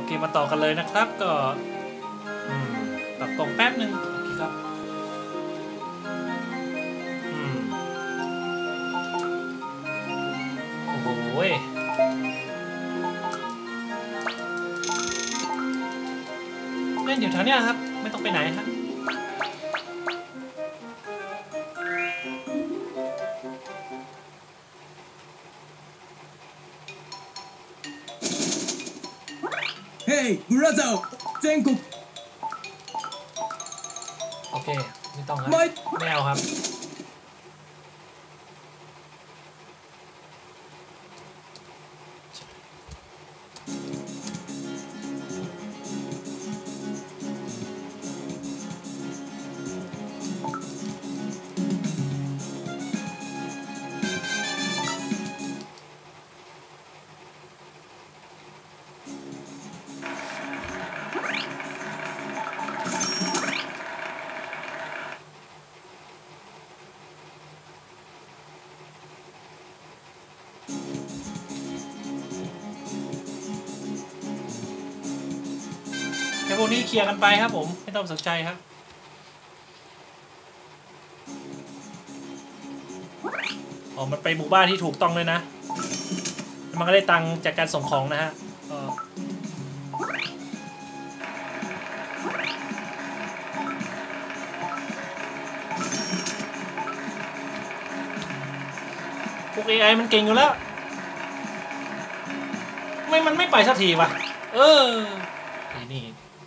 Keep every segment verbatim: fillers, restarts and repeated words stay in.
เคมาต่อกันเลยนะครับก็ปรับกล่องแป๊บหนึ่งโอเคครับโอ้โหเล่นอยู่แถวเนี้ยครับไม่ต้องไปไหนครับเฮ้ยブラザー全国โอเคไม่ต้องครับไม่เอาครับพวกนี้เคลียร์กันไปครับผมไม่ต้องสนใจครับอ๋อมันไปหมู่บ้านที่ถูกต้องเลยนะมันก็ได้ตังค์จากการส่งของนะฮะพวก เอ ไอ มันเก่งอยู่แล้วไม่มันไม่ไปสักทีวะเออนี่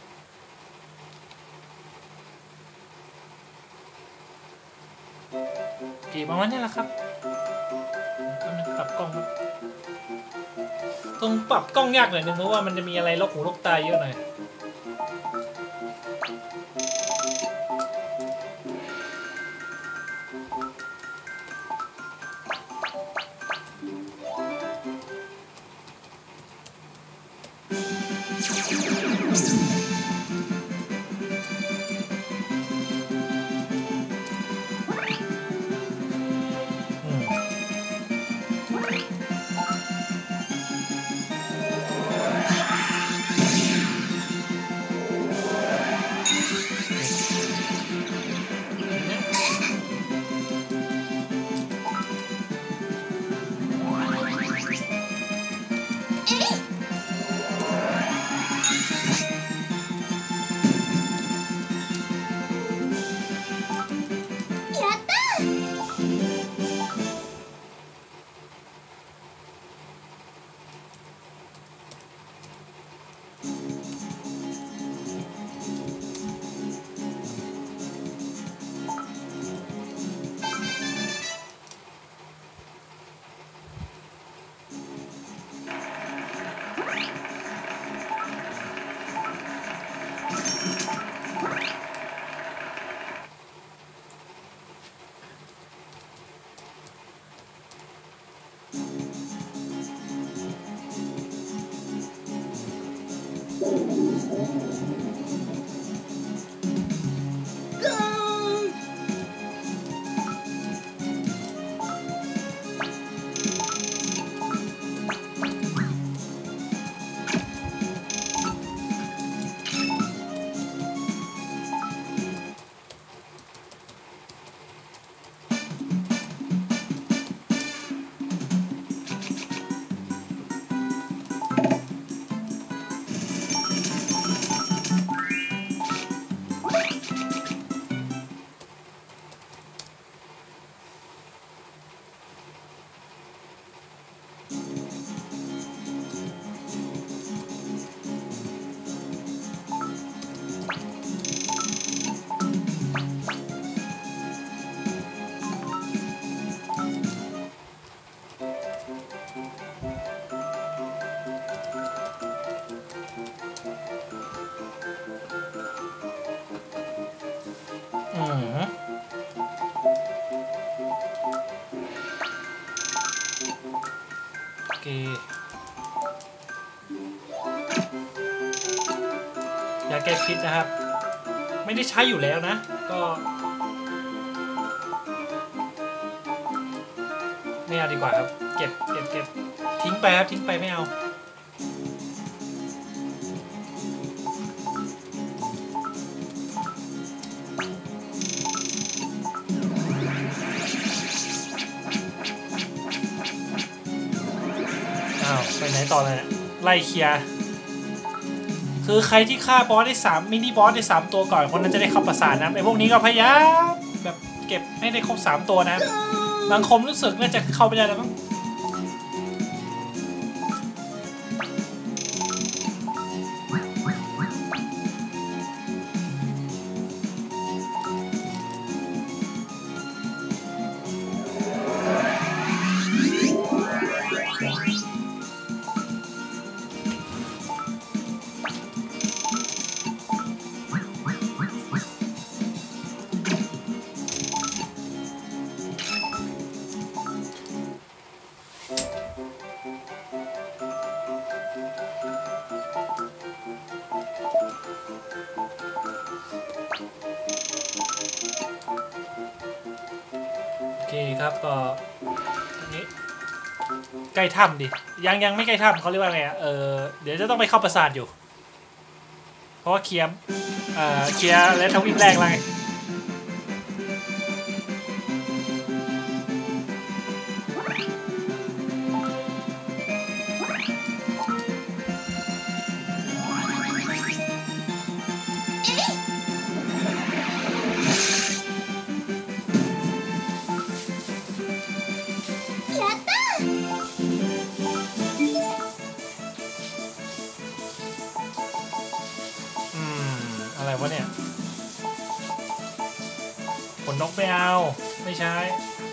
ประมาณนี้แหละครับปรับกล้องตรงปรับกล้องยากหน่อยนึงเพราะว่ามันจะมีอะไรลกหูลกตาเยอะหน่อยยาแก้พิษนะครับไม่ได้ใช้อยู่แล้วนะก็ไม่เอาดีกว่าครับเก็บเก็บเก็บทิ้งไปครับทิ้งไปไม่เอาต่อเลยไล่เคลียร์คือใครที่ฆ่าบอสได้สามมินิบอสได้สามตัวก่อนคนนั้นจะได้เข้าปราสาทนะไอ้พวกนี้ก็พยายามแบบเก็บให้ได้ครบสามตัวนะบางคมรู้สึกน่าจะเข้าไปได้แล้วมั้งโอเคครับก็อันนี้ใกล้ถ้ำดิยังยังไม่ใกล้ถ้ำเขาเรียกว่าไงอ่ะเออเดี๋ยวจะต้องไปเข้าปราสาทอยู่เพราะว่าเคลียร์เอ่อเคลียร์และทวีปแรกแล้วไงอะไรวะเนี่ยผลนกไม่เอาไม่ใช้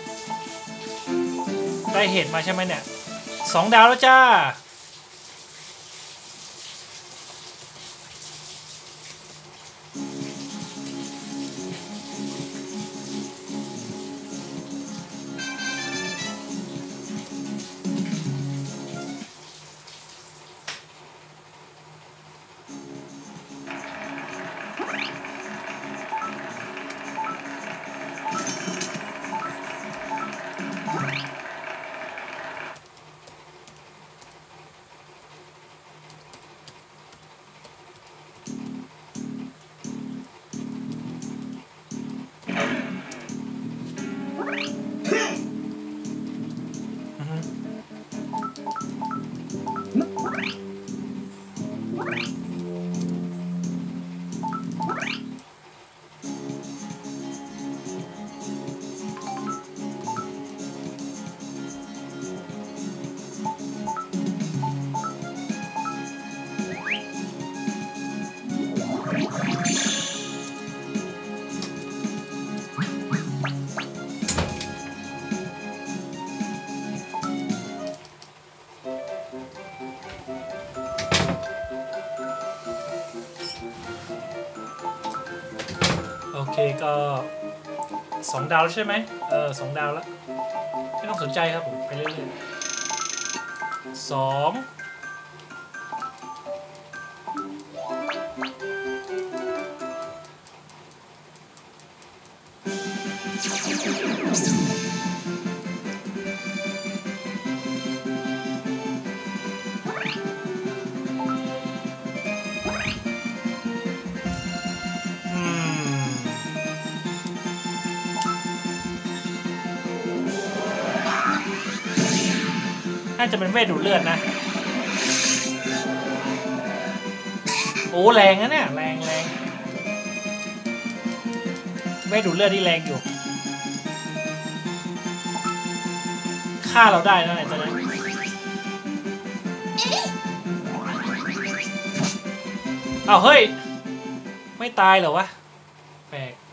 ได้เห็ดมาใช่ไหมเนี่ยสองดาวแล้วจ้าโอเคก็สองดาวแล้วใช่ไหมเออสองดาวแล้วไม่ต้องสนใจครับผมไปเรื่อยๆสองน่าจะเป็นเวทดูดเลือดนะโอ้แรงนะเนี่ยแรงแรงเวทดูดเลือดที่แรงอยู่ฆ่าเราได้นะไหนตอนนี้อ้าวเฮ้ยไม่ตายเหรอวะแปลก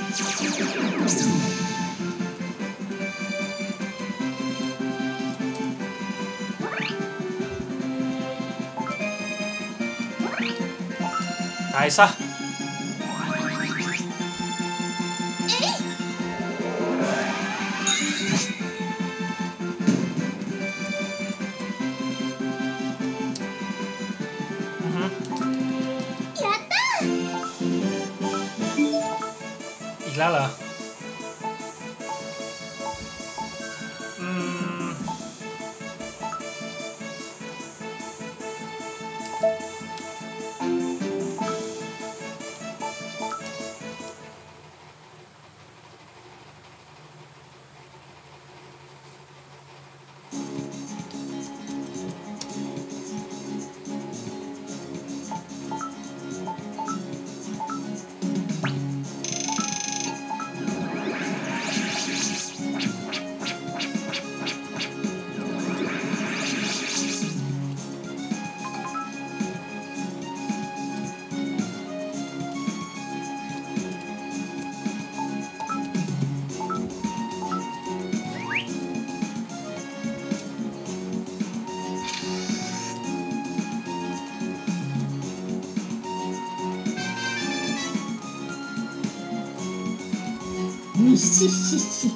ตายซะอีกแล้วเหรออืมにししし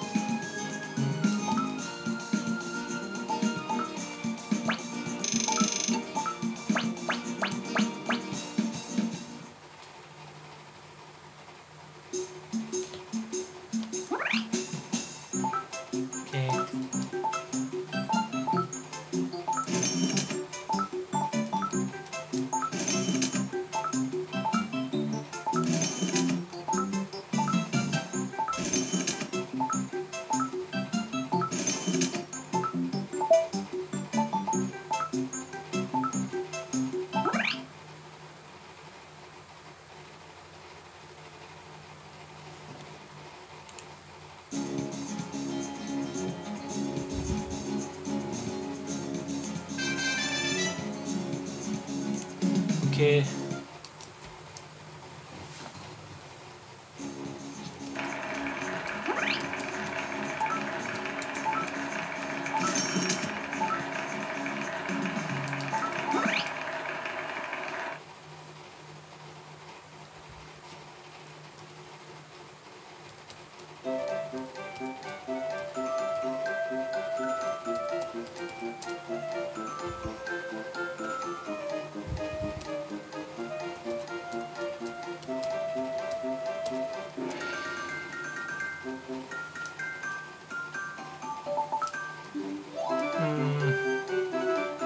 โอเคอืม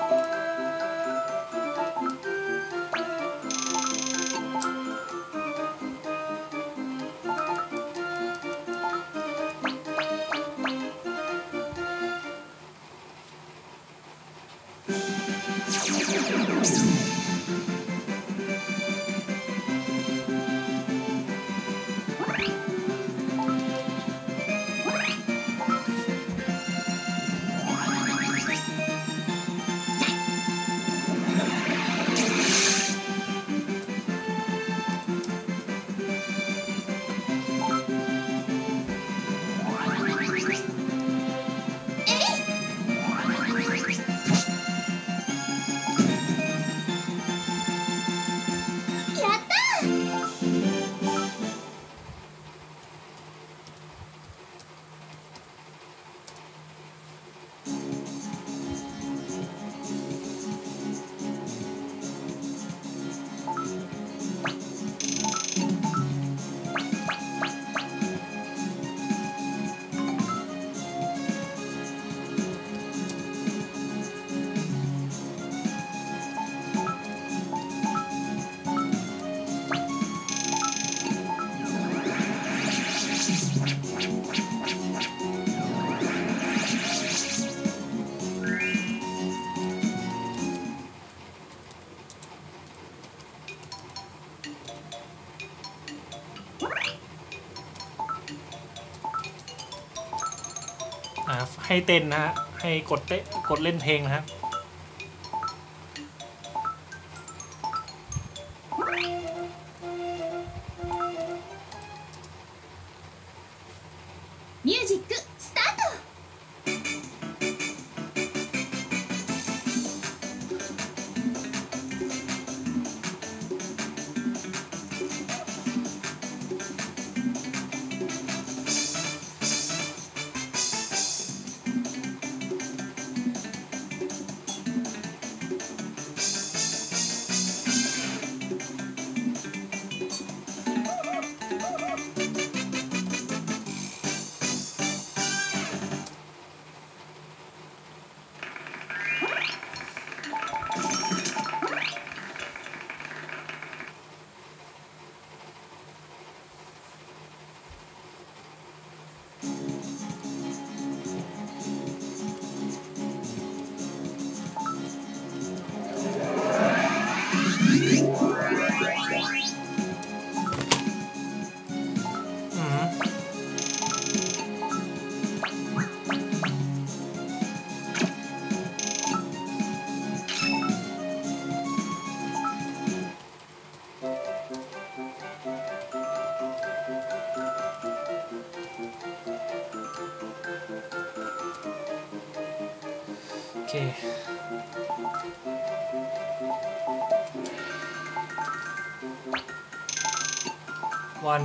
อ่าให้เต้นนะฮะให้กดเต้นกดเล่นเพลงนะฮะวัน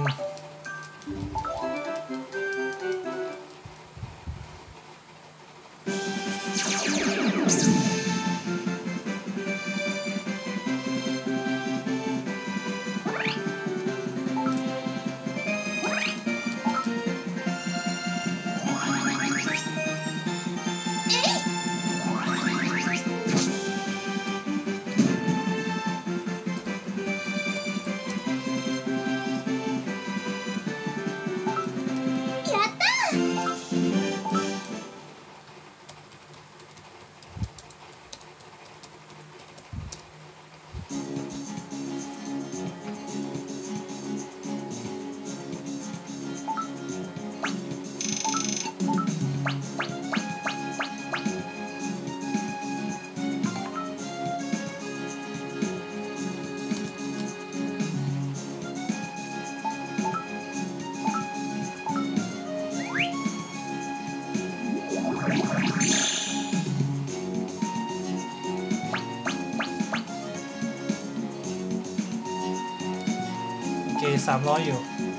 โอเคสามร้อยอยู่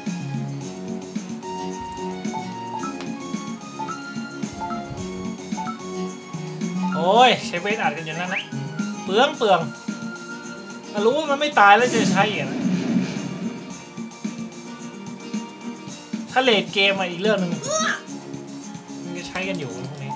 โอ้ยใช้เวทอัดกันอย่างนั้นนะเปลืองเปลืองรู้ว่ามันไม่ตายแล้วจะใช้อีกนะถ้าเลดเกมมาอีกเรื่องหนึ่งมันจะใช้กันอยู่พวกนี้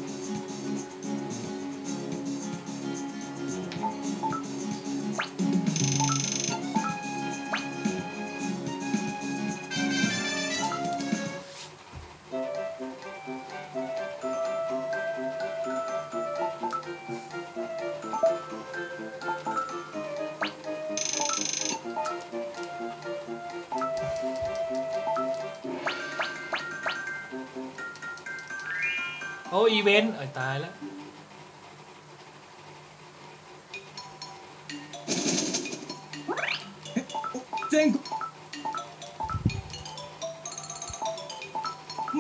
โอ้อีเวนต์เอ้ยตายแล้ว全国毎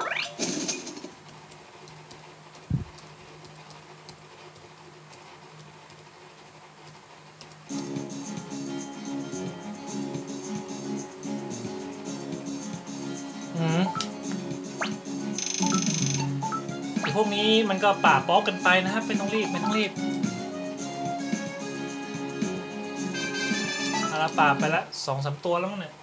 อืมพวกนี้มันก็ป่าป๊อกกันไปนะครับไม่ต้องรีบไม่ต้องรีบเอาละป่าไปละสองสามตัวแล้วมั้งเนี่ย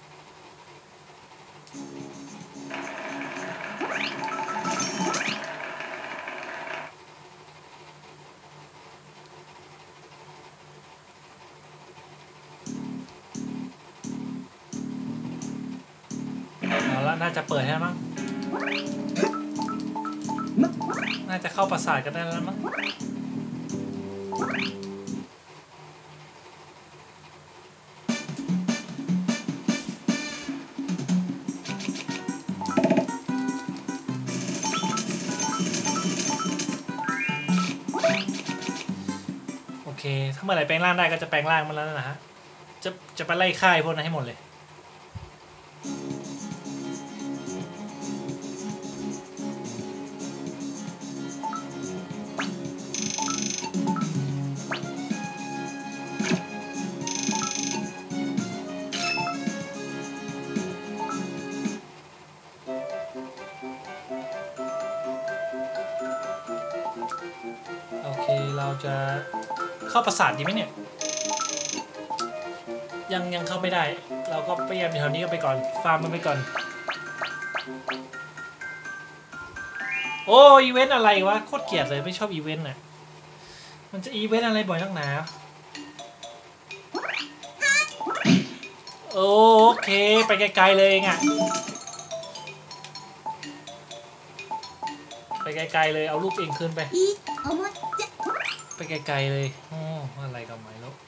เอาละน่าจะเปิดให้มั้งน่าจะเข้าปราสาทกันได้แล้วมั้งโอเคถ้าเมื่อไหร่แปลงร่างได้ก็จะแปลงร่างมันแล้วนะฮะจะจะไปไล่ฆ่าพวกนั้นให้หมดเลยเราจะเข้าปราสาทดีไหมเนี่ยยังยังเข้าไม่ได้เราก็พยายามอยู่แถวนี้ก็ไปก่อนฟาร์มมันไปก่อนโอ้อีเวนต์อะไรวะโคตรเกลียดเลยไม่ชอบอีเวนต์น่ะมันจะอีเวนต์อะไรบ่อยนักหนาโอเคไปไกลๆเลยไงไปไกลๆเลยเอารูปเองคืนไปไปไกลๆเลยอ๋ออะไรกันไหมลูก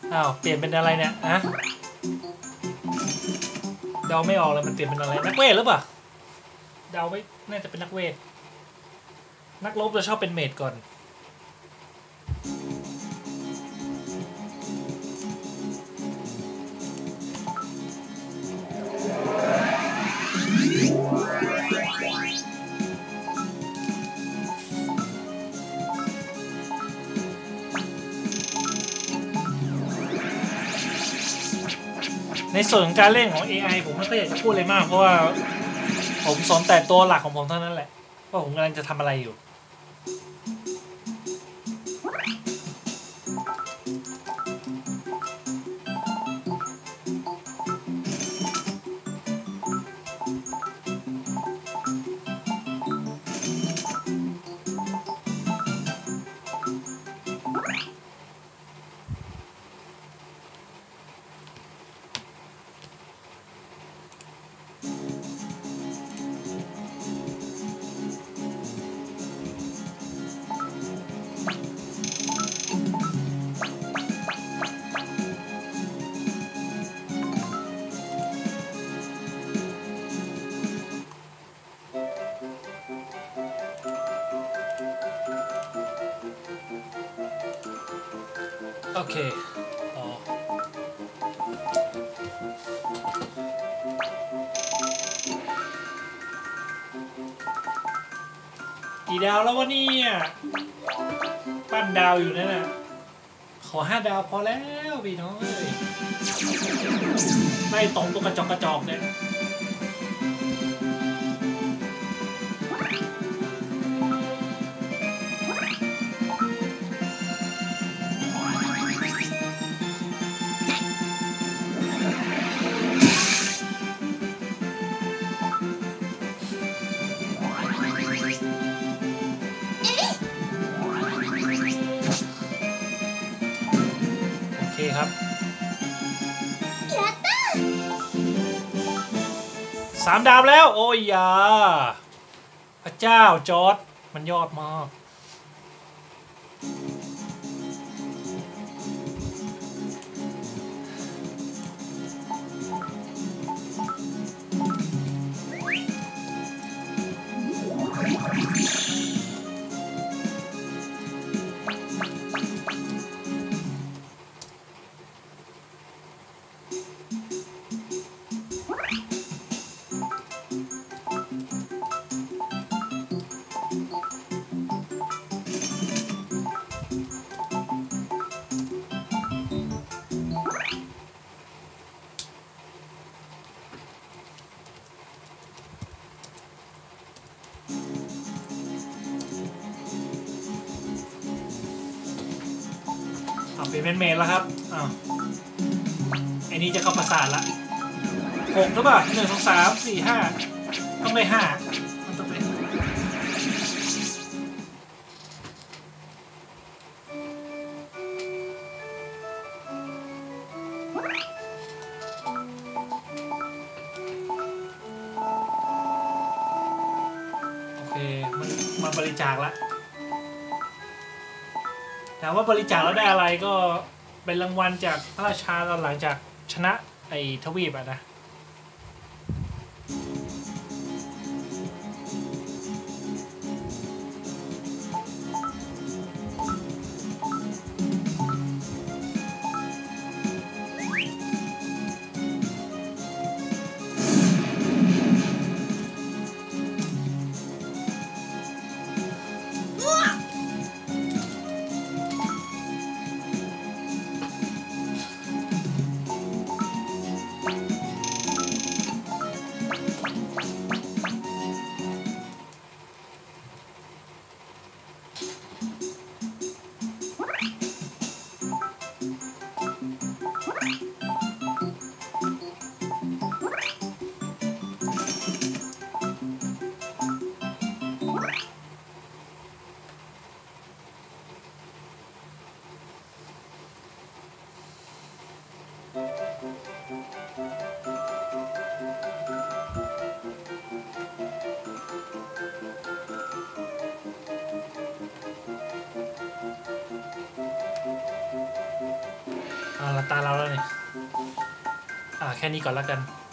อ้าวเปลี่ยนเป็นอะไรเนี่ยอะเดาไม่ออกเลยมันเปลี่ยนเป็นอะไรนักเวทหรือเปล่าเดาไม่น่าจะเป็นนักเวทนักรบจะชอบเป็นเมจก่อนในส่วนของการเล่นของ เอ ไอ ผมไม่ค่อยอยากจะพูดเลยมากเพราะว่าผมสนแต่ตัวหลักของผมเท่านั้นแหละว่าผมกำลังจะทำอะไรอยู่โอเคต่อกี่ดาวแล้ววะเนี่ยปั้นดาวอยู่นั่นน่ะขอห้าดาวพอแล้วพี่น้องเอ้ยไม่ตรงตัวกระจอกกระจอกเนี่ยครับสามดาวแล้วโอ้ยยาพระเจ้าจอร์จมันยอดมากเปลี่ยนเป็นเมนแล้วครับอ้าวไอ้นี่จะเข้าประสาทละหกหรือเปล่าหนึ่งสองสามสี่ห้าต้องได้ห้ามันต้องเป็นโอเคมันมันบริจาคละถามว่าบริจาคแล้วได้อะไรก็เป็นรางวัลจากพระราชาตอนหลังจากชนะไอ้ทวีปอะนะอ่าตาเราแล้วเนี่ยอ่าแค่นี้ก่อนแล้วกัน